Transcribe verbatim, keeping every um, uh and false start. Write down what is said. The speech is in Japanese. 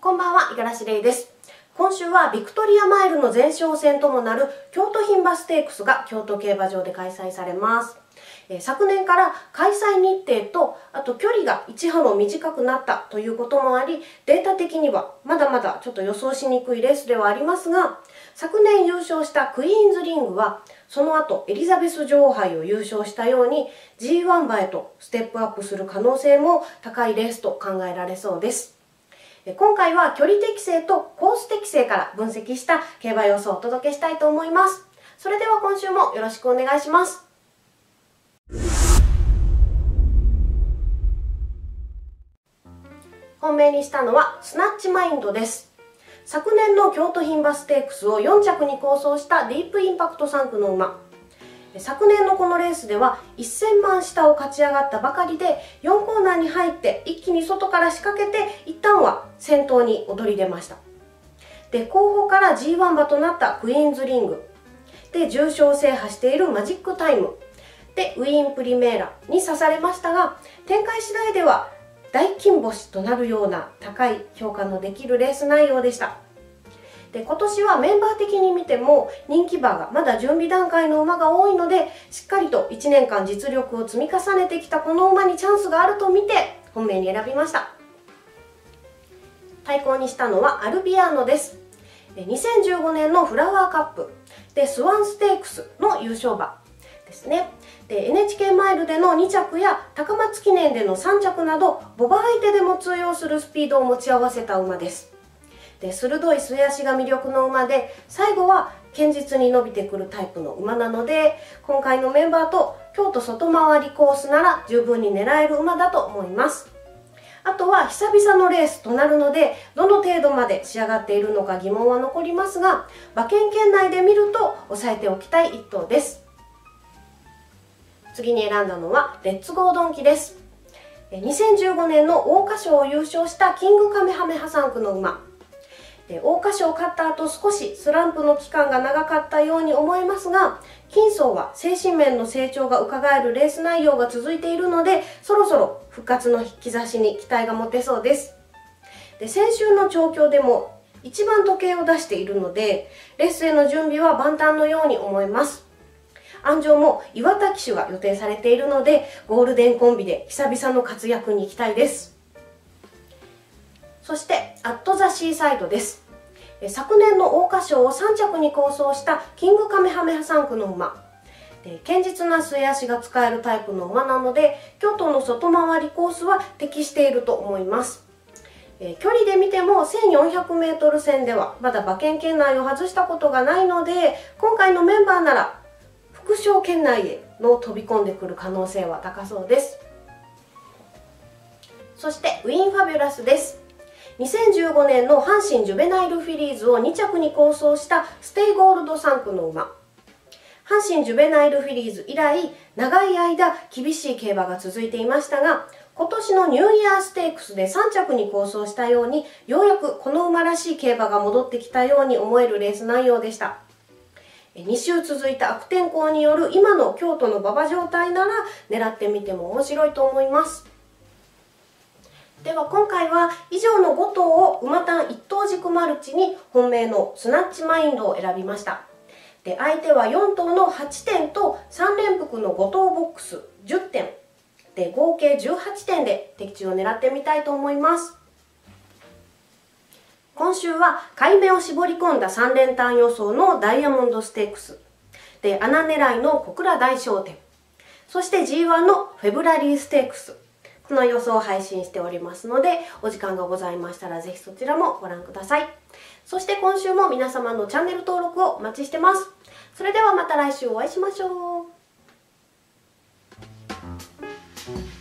こんばんは、五十嵐玲です。今週はビクトリアマイルの前哨戦ともなる京都牝馬ステークスが京都競馬場で開催されます。えー、昨年から開催日程とあと距離がいちはの短くなったということもあり、データ的にはまだまだちょっと予想しにくいレースではありますが、昨年優勝したクイーンズリングはその後エリザベス女王杯を優勝したように ジーワン 馬へとステップアップする可能性も高いレースと考えられそうです。今回は距離適性とコース適性から分析した競馬予想をお届けしたいと思います。それでは今週もよろしくお願いします。本命にしたのはスナッチマインドです。昨年の京都牝馬ステークスをよん着に構想したディープインパクトさん区の馬。昨年のこのレースではせんまん下を勝ち上がったばかりで、よんコーナーに入って一気に外から仕掛けて一旦は先頭に躍り出ました。で、後方から ジーワン 馬となったクイーンズリングで重賞を制覇しているマジックタイムでウィーンプリメーラに刺されましたが、展開次第では大金星となるような高い評価のできるレース内容でした。で、今年はメンバー的に見ても人気馬がまだ準備段階の馬が多いので、しっかりといちねんかん実力を積み重ねてきたこの馬にチャンスがあると見て本命に選びました。対抗にしたのはアルビアーノです。にせんじゅうごねんのフラワーカップでスワンステークスの優勝馬ですね。で エヌエイチケー マイルでのに着や高松記念でのさん着など牡馬相手でも通用するスピードを持ち合わせた馬です。で、鋭い末脚が魅力の馬で、最後は堅実に伸びてくるタイプの馬なので、今回のメンバーと京都外回りコースなら十分に狙える馬だと思います。あとは久々のレースとなるので、どの程度まで仕上がっているのか疑問は残りますが、馬券圏内で見ると抑えておきたい一頭です。次に選んだのはレッツゴードンキです。にせんじゅうごねんの桜花賞を優勝したキングカメハメハさん区の馬。桜花賞を勝った後少しスランプの期間が長かったように思いますが、金層は精神面の成長が伺えるレース内容が続いているので、そろそろ復活の兆しに期待が持てそうです。で、先週の調教でも一番時計を出しているので、レースへの準備は万端のように思います。安城も岩田騎手が予定されているので、ゴールデンコンビで久々の活躍に期待です。そしてアットザシーサイドです。昨年の桜花賞をさん着に構想したキングカメハメハさん区の馬で、堅実な末脚が使えるタイプの馬なので、京都の外回りコースは適していると思います。え距離で見ても せんよんひゃくメートル 戦ではまだ馬券圏内を外したことがないので、今回のメンバーなら副賞圏内への飛び込んでくる可能性は高そうです。そしてウィンファビュラスです。にせんじゅうごねんの阪神ジュベナイルフィリーズをに着に構想したステイゴールドさん区の馬。阪神ジュベナイルフィリーズ以来長い間厳しい競馬が続いていましたが、今年のニューイヤーステークスでさん着に構想したように、ようやくこの馬らしい競馬が戻ってきたように思えるレース内容でした。に週続いた悪天候による今の京都の馬場状態なら狙ってみても面白いと思います。では今回は以上のご頭を馬単一等軸マルチに本命のスナッチマインドを選びました。で、相手はよん頭のはちてんとさん連複のご頭ボックスじゅってんで合計じゅうはちてんで的中を狙ってみたいと思います。今週は買い目を絞り込んださん連単予想のダイヤモンドステークスで、穴狙いの小倉大商店、そして ジーワン のフェブラリーステークス、この予想を配信しておりますので、お時間がございましたらぜひそちらもご覧ください。そして今週も皆様のチャンネル登録をお待ちしてます。それではまた来週お会いしましょう。